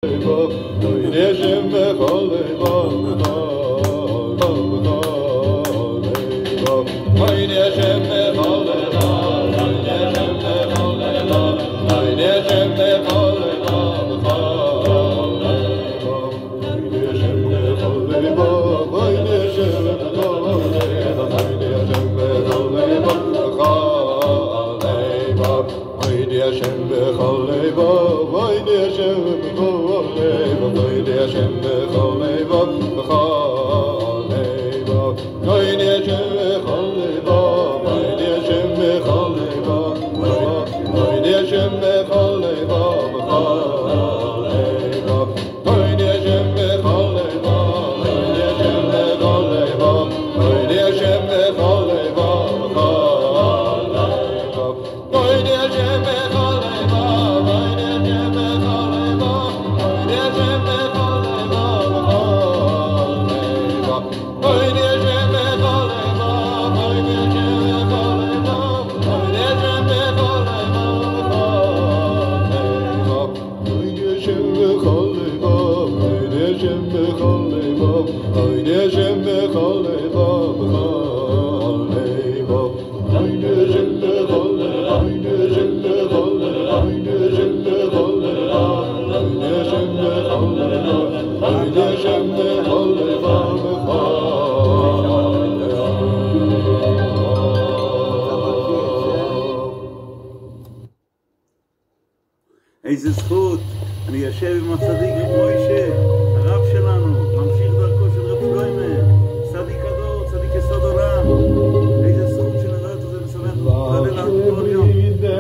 איזה זכות, אני יושב עם הצדיק רב מוישה, הרב שלנו, ממשיך דרכו של רב שלוימה, צדיק הדור, צדיק יסוד עולם. איזה זכות שנראה את זה ושמח להתפלל לנו כל יום.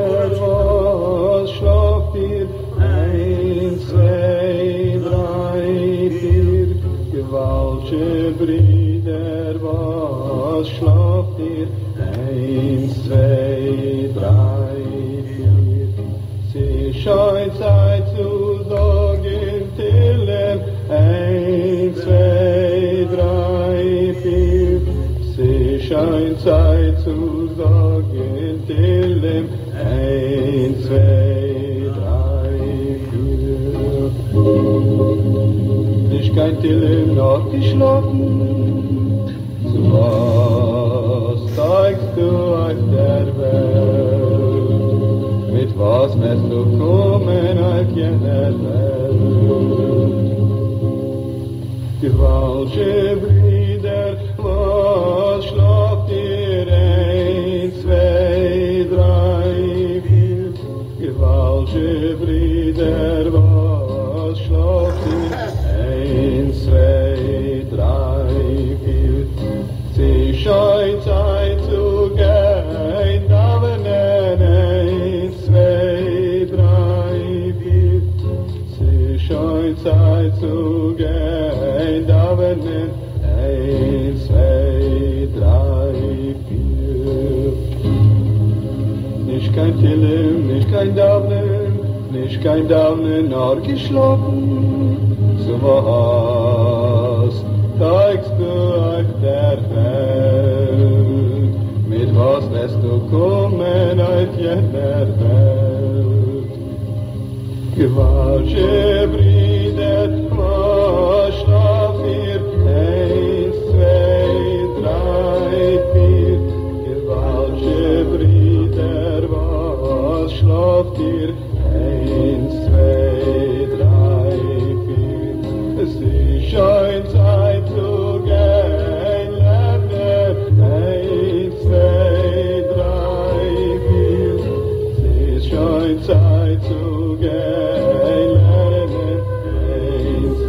Brüder, was schlaft ihr? 1, 2, 3, 4. Sie scheint Zeit zu sagen, Tillen. 1, 2, 3, 4. Sie scheint Zeit zu sagen, Tillen. 1, 2, 3, 4. Ich kein Tillen noch geschlafen. Zu was zeigst du auf der Welt? Mit was wirst du kommen auf jener Welt? Gewaltige Brüder, was schlaft ihr? 1, 2, 3, 4. Gewaltige Brüder, was schlaft ihr? 1, 2, 3, 4. Sie scheint Zeit zu gehen, aber nein, 1, 2, 3, 4. Sie scheint Zeit zu gehen, aber nein, 1, 2, 3, 4. Nicht kein Tillen, nicht kein Daunen, nicht kein Daunen, nur geschlafen. So was zeigst du auf der Welt? Mit was wirst du kommen auf jener Welt? Gewaltige Brüder, was schlaft ihr? 1, 2, 3, 4. Gewaltige Brüder, was schlaft ihr? 1, 2, 3, 4. Sie scheint Zeit zu gehen, lernen. 1, 2, 3, 4. Sie scheint Zeit zu gehen, lernen. 1,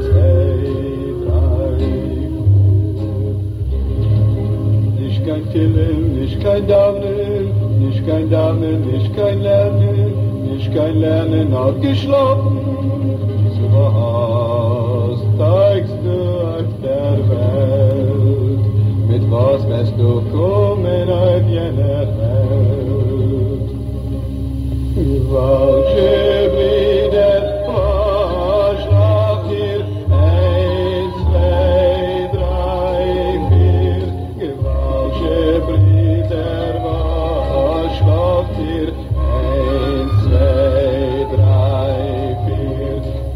2, 3, 4. Nicht kein Tillen, nicht kein Daunen, nicht kein Daunen, nicht kein Lernen, nicht kein Lernen, abgeschlafen. So was zeigst du auf der Welt? Mit was wirst du kommen auf jener Welt? Gewaltige Brüder, was schlaft ihr? 1, 2, 3, 4. Gewaltige Brüder, was schlaft ihr? 1, 2, 3, 4.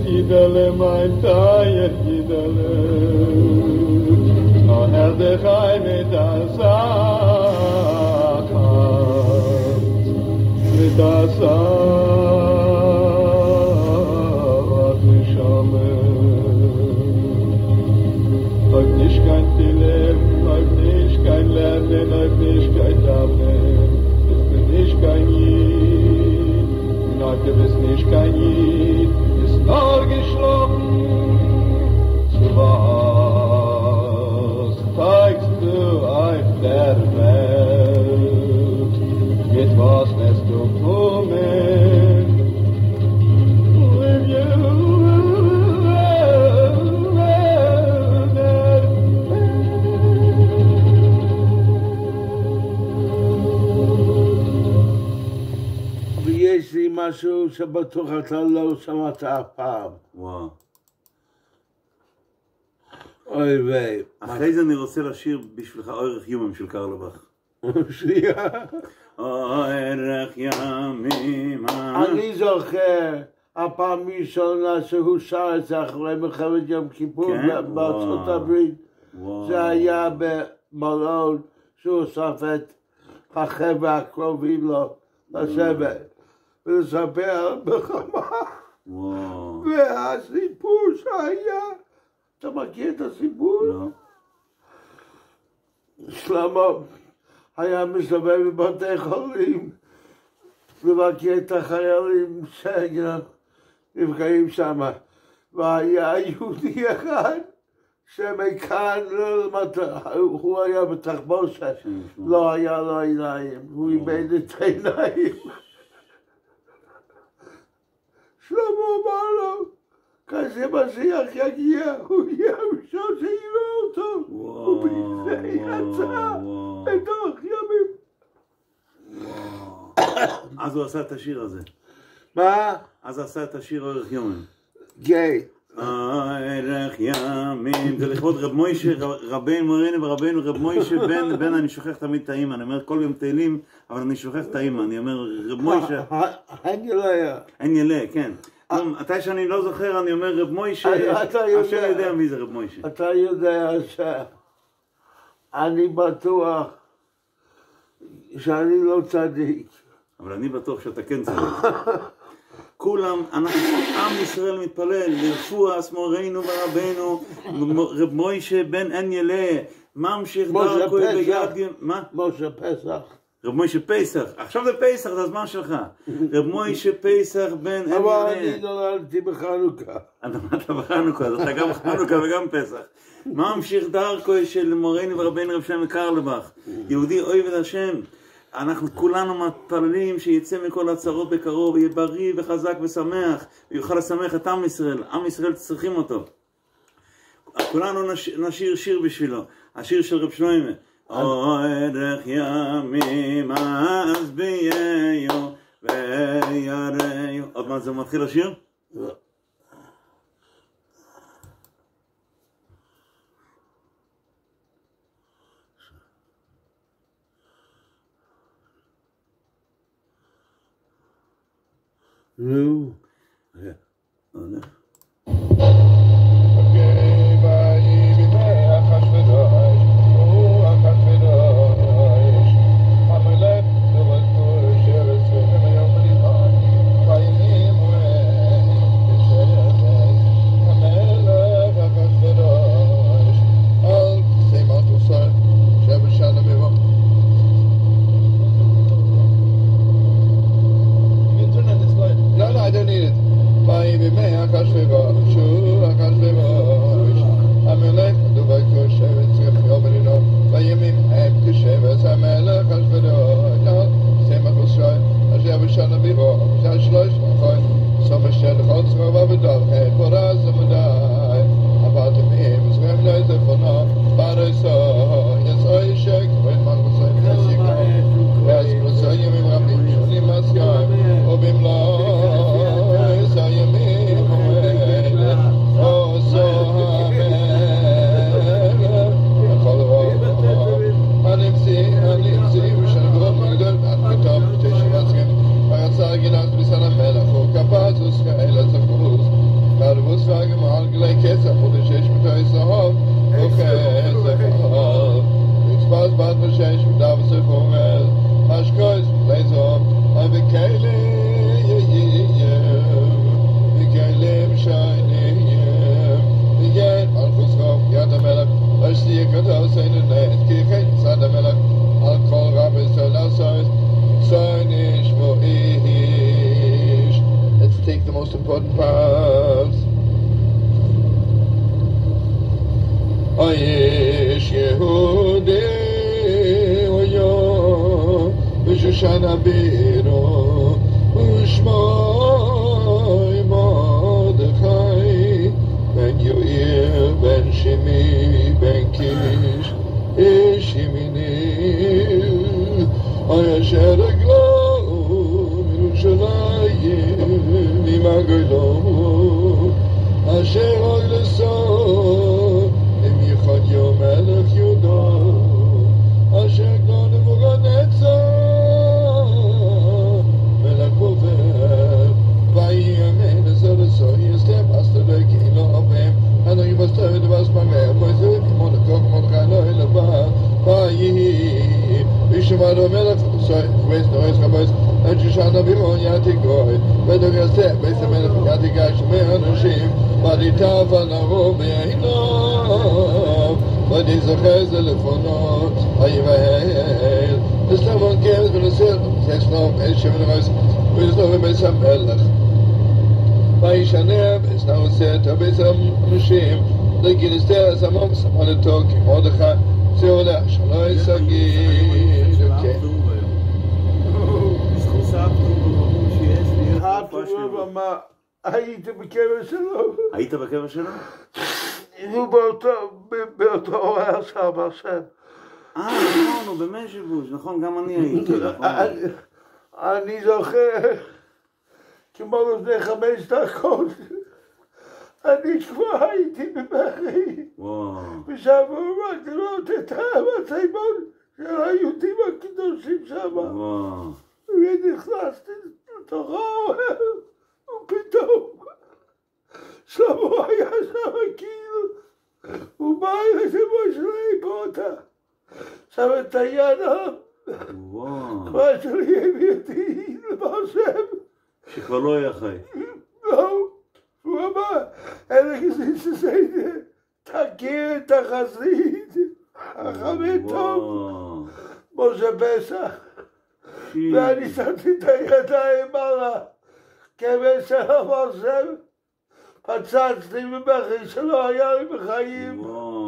Jidele, mein Tayet, Jidele. Oh, Herr, der Chai mit der Sakat, mit der Sakat, Nishame. Läuft nicht kein Tillem, läuft nicht kein Lernen, läuft nicht kein Lernen. Bist du nicht kein Jid, nein, du bist nicht kein Jid, ist nur geschlafen. Zu was zeigst du auf der Welt? Mit was lässt du kommen? ויש לי משהו שבטוח אתה לא שמעת אף פעם. וואו. אוי ויי. אחרי זה אני רוצה לשיר בשבילך אורך יומם של קרלבך. שנייה. אורך ימים. אני זוכר הפעם הראשונה שהוא שר את זה אחרי מלחמת יום כיפור בארצות הברית. זה היה במלון שהוא אסף את החבר'ה הקרובים לו לשבת ולספר על מלחמה. והסיפור שהיה, אתה מכיר את הסיפור? לא. שלמה היה מסתובב בבתי חולים לבקר את החיילים שנפגעים שם, והיה יהודי אחד שמכאן הוא היה בתחבושת, לא היה לו עיניים, הוא איבד את העיניים. שלמה אמר לו, כזה משיח יגיע, הוא יהיה הראשון שיראה אותו, ובזה יצא בתוך ימים. אז הוא עשה את השיר הזה. מה? אז הוא עשה את השיר אורך יומם. כן. אורך ימים, זה לכבוד רב מוישה, רבינו מורנו ורבינו רב מוישה בן אני שוכח תמיד את האמא, אני אומר כל יום תהילים, אבל אני שוכח את האמא, אני אומר רב מוישה. אין יליה. אין יליה, כן. מתי שאני לא זוכר אני אומר רב מוישה, השם יודע מי זה רב מוישה. אתה יודע שאני בטוח שאני לא צדיק. אבל אני בטוח שאתה כן צדיק. כולם, אנחנו, עם ישראל מתפלל, לרפואה מורנו ורבנו, רב מוישה בן אין יליה, ממשיך דרכו ביד, מה? משה פסח. רב מוישה פסח, עכשיו זה פסח, זה הזמן שלך. רב מוישה פסח בן אין יליה. אבל אני נולדתי בחנוכה. אתה בחנוכה, אז אתה גם חנוכה וגם פסח. ממשיך דרכו של מורנו ורבנו רב שלמה קרליבך, יהודי אוהב השם. אנחנו כולנו מתפללים שיצא מכל הצרות בקרוב, יהיה בריא וחזק ושמח, ויוכל לשמח את עם ישראל. עם ישראל צריכים אותו. כולנו נשיר שיר בשבילו, השיר של רב שלמה. אורך ימים אז ביהו ויראו. עוד מעט זה מתחיל השיר? נו. הולך. I don't need it. most important parts. Oyesh Yehudi Oyo V'Shoshana Biro U'Shmoi Mordechai Ben Yoir Ben Shimi Ben Kish Ish Yemini Oyasher Eglo Yerushalayim Mimagolo Asher Oy Leso Echad Yom Melech Yudo Asher Glo Nebuchadnezzar Melech Bover Vayiamen Ezereso Yistem Astere Kilo Avim Ano Yivastere Devas Marem Moizu Monakok Monachai Lo Elava Vayi Vishmaro Melech Soy Chves Noes Chabes Shoshana Biro Yati Goy Vedor Yaseh Beis HaMelech Yati Gai Shemei Anushim Vaditav Anaro Be'ainav Vadizachez Lefono Hayivahel Eslamon Kez V'Nesir Zesnom El Shemin Rois V'Yisnov Beis HaMelech Vayishanev Esnau Set Beis HaMushim Legil Esther Samom Samoneto Ki Mordechai Zeola Shaloi Sagir Okay. הייתי בקבר שלו. היית בקבר שלו? באותו היה סבא שם. נכון, הוא במז'יבוז', נכון, גם אני הייתי. אני זוכר, כמו לפני 5 דקות, אני כבר הייתי בבכי. ושם הוא רק לראות את המציימון של היהודים הקדושים שם. ונכנסתי לתוכו, ופתאום שם הוא היה שם כאילו, הוא בא אליי כמו שלי פרוטה, שם את היד כבר שלי הביא אותי לבשם. שכבר לא היה חי. לא, הוא אמר, אלה כזה, תכיר את החסיד, החמד טוב, משה פסח. ואני שמתי את הידיים על הכבש של המרשם, פצצתי בבכי שלא היה לי בחיים.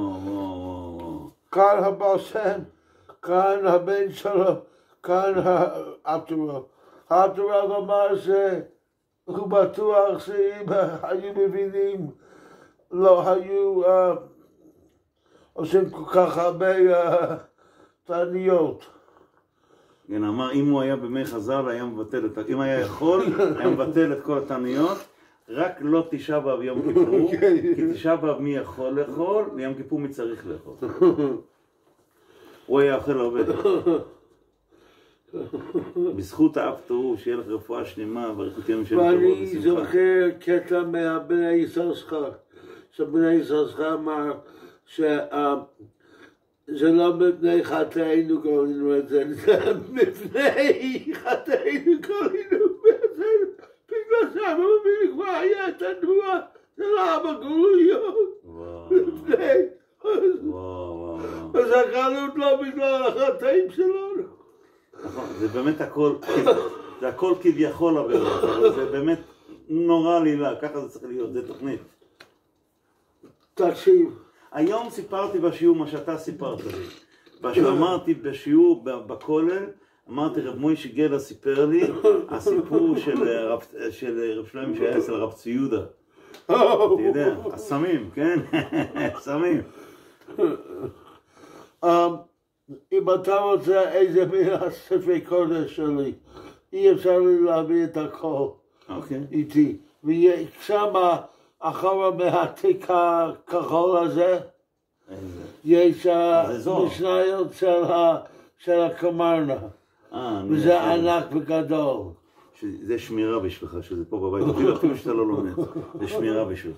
כאן המרשם, כאן הבן שלו, כאן הארתורוב. הארתורוב אמר שהוא בטוח שאם היו מבינים, לא היו עושים כל כך הרבה תעניות. כן, אמר, אם הוא היה בימי חז"ל, היה מבטל את... אם היה יכול, היה מבטל את כל התעניות, רק לא תשעה באב יום כיפור, כי תשעה באב מי יכול לאכול, ויום כיפור מי צריך לאכול. הוא היה אוכל הרבה. בזכות האב טוב, שיהיה לך רפואה שלמה, ואריכות ימים של טובות ושמחה. ואני זוכר קטע מהבני יששכר, שבני יששכר אמר זה לא מפני חטאינו קוראים את זה, זה מפני חטאינו קוראים את זה, בגלל שהמוביל כבר היה תנוע, זה לא היה בגלויות, מפני. אז הגלות לא בגלל החטאים שלנו. נכון, זה באמת הכל, זה הכל כביכול עבירות, אבל זה באמת נורא לילה, ככה זה צריך להיות, זה תוכנית. תקשיב. היום סיפרתי בשיעור מה שאתה סיפרת לי. אמרתי בשיעור בכולל, אמרתי רב מוישה גלה סיפר לי הסיפור של רב שלמה שהיה אצל הרב ציודה. אתה יודע, הסמים, כן? סמים. אם אתה רוצה איזה מילה ספרי קודש שלי, אי אפשר לי להביא את הכל איתי. ושם אחורה מהתיק הכחול הזה, יש משניות של הקמרנה, וזה ענק וגדול. זה שמירה בשבילך, שזה פה בבית, אפילו שאתה לא לומד, זה שמירה בשבילך.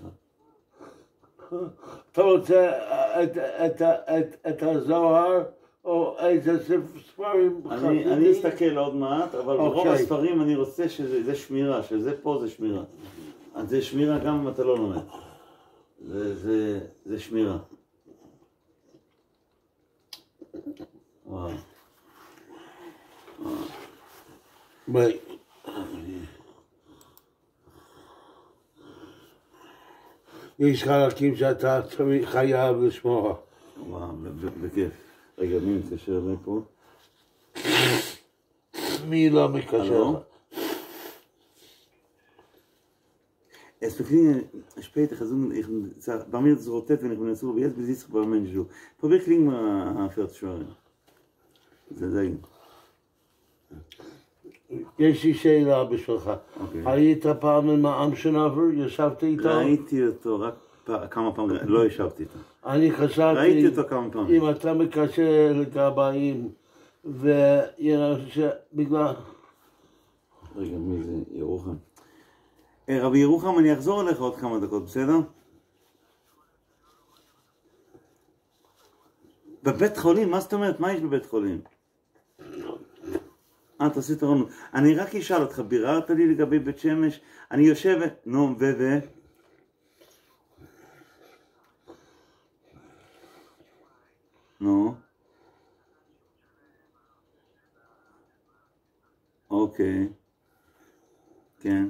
אתה רוצה את הזוהר או איזה ספרים חסידים? אני אסתכל עוד מעט, אבל ברוב הספרים אני רוצה שזה שמירה, שזה פה זה שמירה. אז זה שמירה גם אם אתה לא לומד. זה שמירה. וואו. יש חלקים שאתה חייב לשמוע. וואו, בכיף. רגע, מי מתקשר אליי פה? מי לא מתקשר? Es beklingt später gesungen, bei mir das rotet, wenn ich mir so jetzt besitzt bei Menschen. Probier klingen mal für das Schwere. זה די. יש לי שאלה בשבילך. היית פעם עם העם שנבר? ישבתי איתו? ראיתי אותו רק כמה פעמים, לא ישבתי איתו. אני חשבתי... ראיתי אותו כמה פעמים. אם אתה מקשר לגבאים, ובגלל... רגע, מי זה? ירוחם. רבי ירוחם, אני אחזור אליך עוד כמה דקות, בסדר? בבית חולים? מה זאת אומרת? מה יש בבית חולים? תעשי תרונות. אני רק אשאל אותך, ביררת לי לגבי בית שמש? אני יושבת, נו, נו. אוקיי. כן.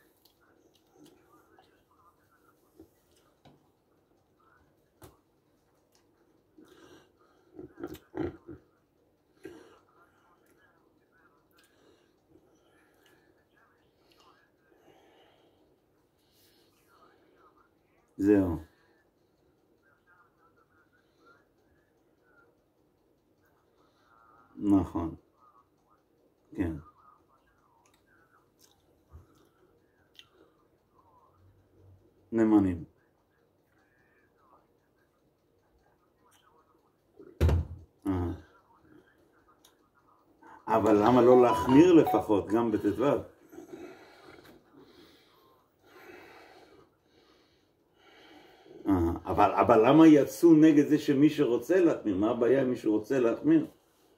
זהו. נכון. כן. נאמנים. אבל למה לא להחמיר לפחות, גם בט"ו? אבל למה יצאו נגד זה שמי שרוצה להחמיר? מה הבעיה אם מישהו רוצה להחמיר?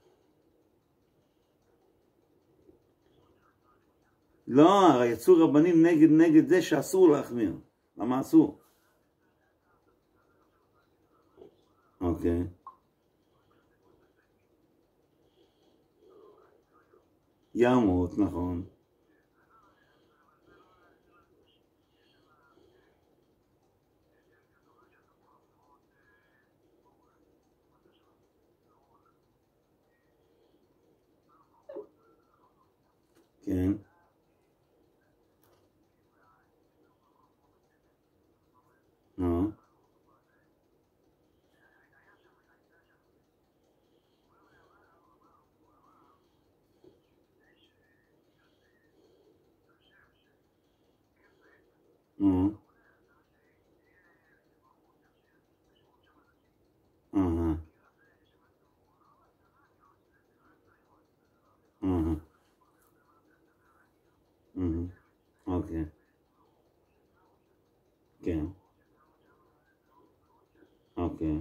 לא, הרי יצאו רבנים נגד זה שאסור להחמיר. למה אסור? אוקיי. ימות, נכון. כן. נו. אוקיי. כן. אוקיי.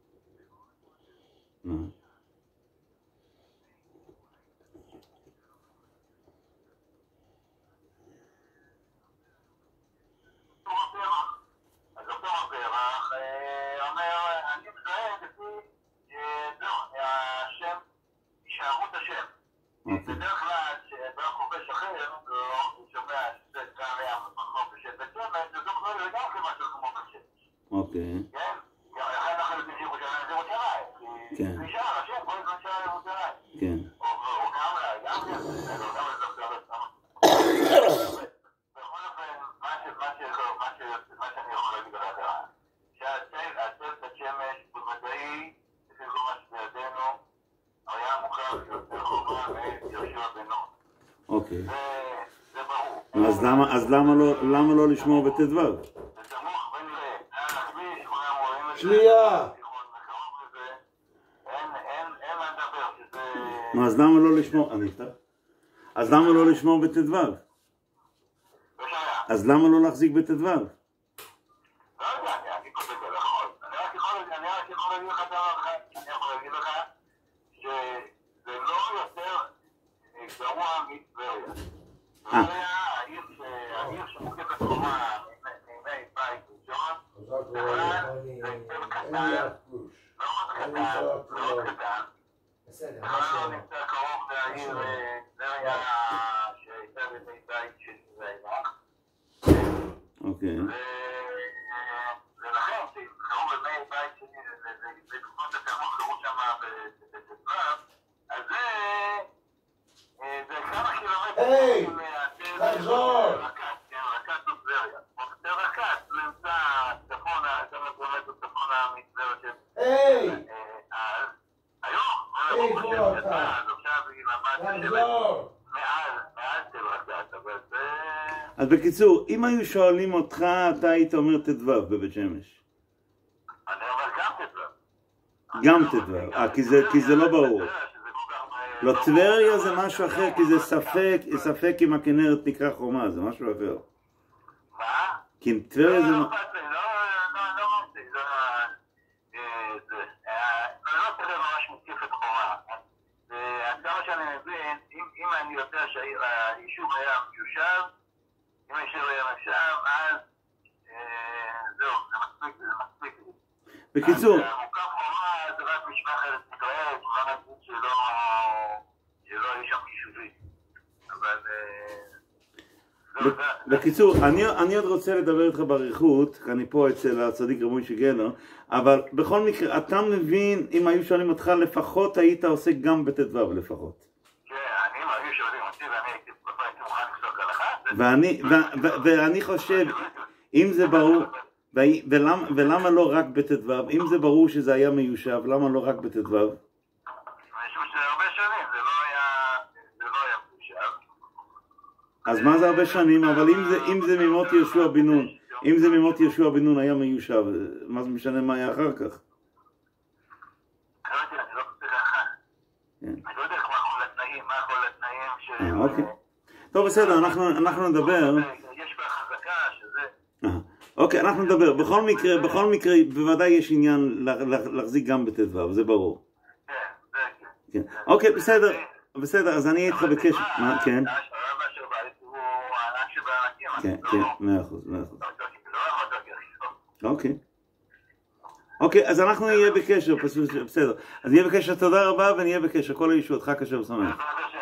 בדרך כלל, שבא חופש אחר, הוא שומע שזה קריה מקום בשם בית שמש, זה לא קורה גם כמשהו כמו בשמש. אוקיי. כן? לכן אנחנו יודעים שירושלים זה ירושלים. כי נשאר, השם, כל הזמן נשאר ירושלים. כן. או גם זה, בכל אופן, מה שאני יכול להגיד על הדעה, שהצל בית שמש בוודאי, לפי כל מה שבידינו, היה מוכר יותר חובה מיהושע בן נון. אוקיי. זה ברור. אז למה לא לשמור בט"ו? זה סמוך בין להכביש, כולם רואים את זה. שנייה. אין מה לדבר, שזה... אז למה לא לשמור? אני אפתח. אז למה לא לשמור בט"ו? אז למה לא להחזיק בט"ו? לא יודע, אני רק יכול להגיד לך דבר אחד, אני יכול להגיד לך שזה לא יותר גרוע מטבריה. טבריה, העיר שמוקפת חומה מימי בית ראשון, בכלל זה יותר קטן, מאוד קטן, בכלל לא נמצא קרוב לעיר טבריה שהייתה בימי בית של ואילך. אוקיי. אז בקיצור, אם היו שואלים אותך, אתה היית אומר ט"ו בבית שמש. אני אומר גם ט"ו. גם ט"ו, כי זה לא ברור. לא, טבריה זה משהו אחר, כי זה ספק אם הכנרת נקרא חומה, זה משהו אחר. מה? כי טבריה זה... לא טבריה ממש מותקפת חומה. עד כמה שאני מבין, אם אני יודע שהיישוב היה מיושב, אם היישוב היה מיושב, אז זהו, זה מספיק. בקיצור... מוקף חומה זה רק משפחת ישראל, לא נגיד שלא יש שם יישובים. אבל... בקיצור, אני עוד רוצה לדבר איתך באריכות, כי אני פה אצל הצדיק רב מוישה גלר, אבל בכל מקרה, אתה מבין, אם היו שואלים אותך לפחות, היית עושה גם בט"ו לפחות. כן, אם היו שואלים אותי ואני הייתי מוכן לפסוק הלכה, ואני חושב, אם זה ברור, ולמה לא רק בט"ו? אם זה ברור שזה היה מיושב, למה לא רק בט"ו? משום שהרבה שנים זה לא היה מיושב. אז מה זה הרבה שנים? אבל אם זה ממות יהושע בן נון, אם זה ממות יהושע בן נון היה מיושב, מה זה משנה מה היה אחר כך? אני לא רוצה לאחר. אני לא יודע מה כל התנאים אוקיי. טוב, בסדר, אנחנו נדבר. יש בה חזקה שזה... אוקיי, אנחנו נדבר. בכל מקרה, בוודאי יש עניין להחזיק גם בט"ו, זה ברור. כן. אוקיי, בסדר, אז אני איתך בקשר. מה, כן? כן, 100%. אוקיי, אז אנחנו נהיה בקשר, בסדר. אז נהיה בקשר, תודה רבה, ונהיה בקשר. כל הישועתך קשר ושמח.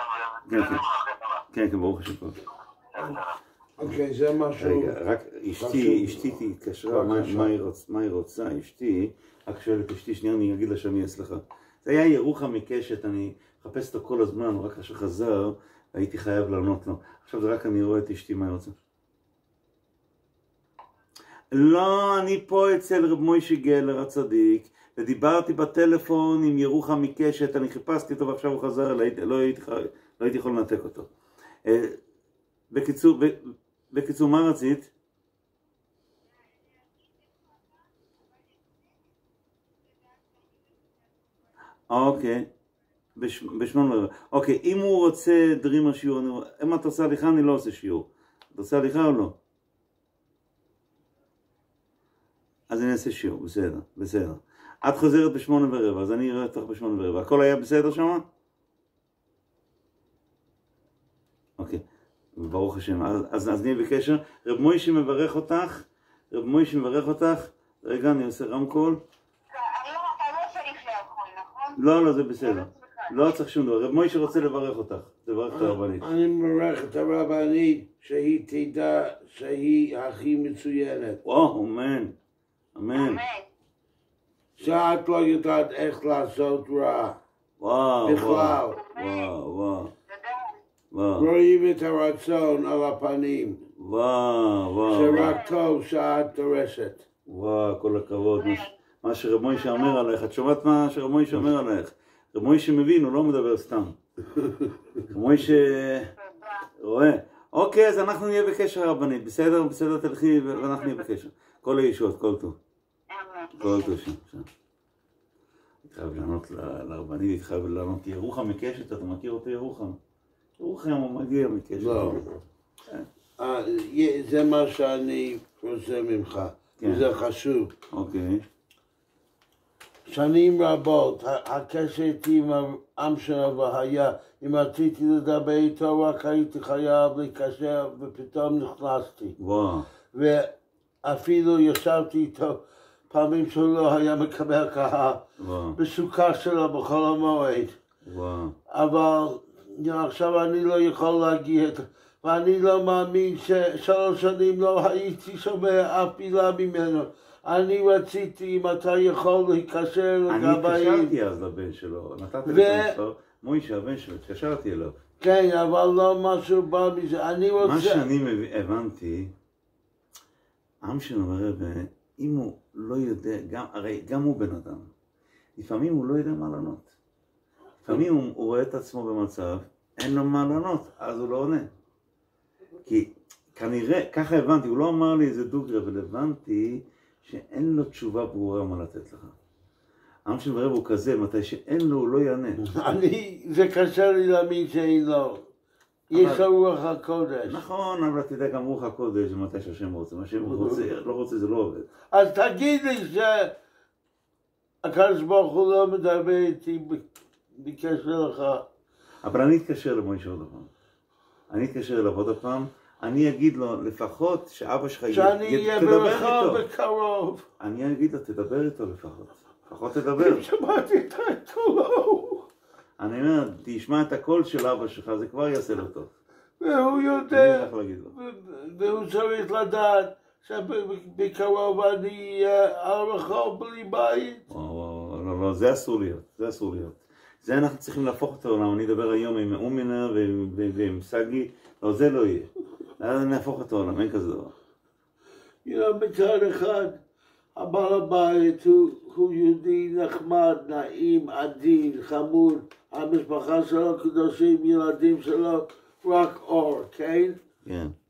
כן, ברוך השם. אוקיי, זה משהו... רגע, רק אשתי התקשרה, מה היא רוצה? אשתי, רק שואלת אשתי, שנייה, אני אגיד לה שאני אהיה סליחה. זה היה ירוחם מקשת, אני מחפש אותו כל הזמן, רק כאשר חזר, הייתי חייב לענות לו. עכשיו זה רק אני רואה את אשתי, מה היא רוצה? לא, אני פה אצל רב מוישה גלר הצדיק, ודיברתי בטלפון עם ירוחם מקשת, אני חיפשתי אותו ועכשיו הוא חזר, לא הייתי יכול לנתק אותו. בקיצור, מה רצית? אוקיי, בשמונה. אוקיי, אם הוא רוצה דרימה שיעור, אם אתה עושה הליכה, אני לא עושה שיעור. אתה עושה הליכה או לא? אז אני אעשה שיעור, בסדר. את חוזרת ב8:15, אז אני אראה אותך ב8:15. הכל היה בסדר שם? אוקיי, ברוך השם. אז נהיה בקשר. רב מוישה מברך אותך. רגע, אני עושה רמקול. אתה לא צריך לאכול, נכון? לא, זה בסדר. לא צריך שום דבר. רב מוישה רוצה לברך אותך. תברך את הרבנית. אני מברך את הרבנית שהיא תדע שהיא הכי מצוינת. אמן. שאת לא יודעת איך לעשות רע. בכלל. רואים את הרצון על הפנים. שרק טוב שאת דורשת. כל הכבוד. מה שרב מוישה אומר עליך, את שומעת מה שרב מוישה אומר עליך? רב מוישה מבין, הוא לא מדבר סתם. רב מוישה רואה. אוקיי, אז אנחנו נהיה בקשר הרבנית. בסדר, תלכי ואנחנו נהיה בקשר. כל הישועות, כל טוב. כל טוב שם. התחייב לענות לרבנית, התחייב לענות ירוחם מקשת, אתה מכיר אותו ירוחם? ירוחם הוא מגיע מקשת. לא. זה מה שאני רוצה ממך, וזה חשוב. אוקיי. שנים רבות, הקשר איתי עם העם שלנו היה, אם רציתי לדבר איתו, רק הייתי חייב לקשר, ופתאום נכנסתי. ואפילו ישבתי איתו פעמים שהוא לא היה מקבל קהל, בסוכה שלו בחול המועד. אבל עכשיו אני לא יכול להגיע, ואני לא מאמין ש3 שנים לא הייתי שומע אף מילה ממנו. אני רציתי אם אתה יכול להיקשר לגבאים. אני התקשרתי אז לבן שלו, נתתי לו מוישה, הבן שלו, התקשרתי אליו. כן, אבל לא משהו בא מזה, אני רוצה... מה שאני הבנתי, עם שלנו הרבה, אם הוא לא יודע, הרי גם הוא בן אדם, לפעמים הוא לא יודע מה לענות. לפעמים הוא רואה את עצמו במצב, אין לו מה לענות, אז הוא לא עונה. כי כנראה, ככה הבנתי, הוא לא אמר לי איזה דוגרי, אבל הבנתי שאין לו תשובה ברורה מה לתת לך. העם של ברב הוא כזה, מתי שאין לו, הוא לא יענה. זה קשה לי להאמין שאין לו. יש לו רוח הקודש. נכון, אבל אתה יודע גם רוח הקודש, זה מתי שהשם רוצה. מה שהם לא רוצה, זה לא עובד. אז תגיד לי שהקדוש ברוך הוא לא מדבר איתי בקשר לך. אבל אני אתקשר למוישה עוד פעם. אני אתקשר אליו עוד פעם. אני אגיד לו, לפחות שאבא שלך שאני אהיה ברכה בקרוב. אני אגיד לו, תדבר איתו לפחות תדבר. שמעתי את הקולו. אני אומר, תשמע את הקול של אבא שלך, זה כבר יעשה לו טוב. והוא יודע, והוא צריך לדעת שבקרוב אני אהיה על הרחוב בלי בית. לא, זה אסור להיות. זה אנחנו צריכים להפוך את העולם. אני אדבר היום עם אומינה ועם סגי, לא, זה לא יהיה. נהפוך את העולם, אין כזה דבר. מצד אחד, הבעל הבית הוא יהודי נחמד, נעים, עדין, חמוד, המשפחה שלו קדושים, ילדים שלו רק אור, כן? כן.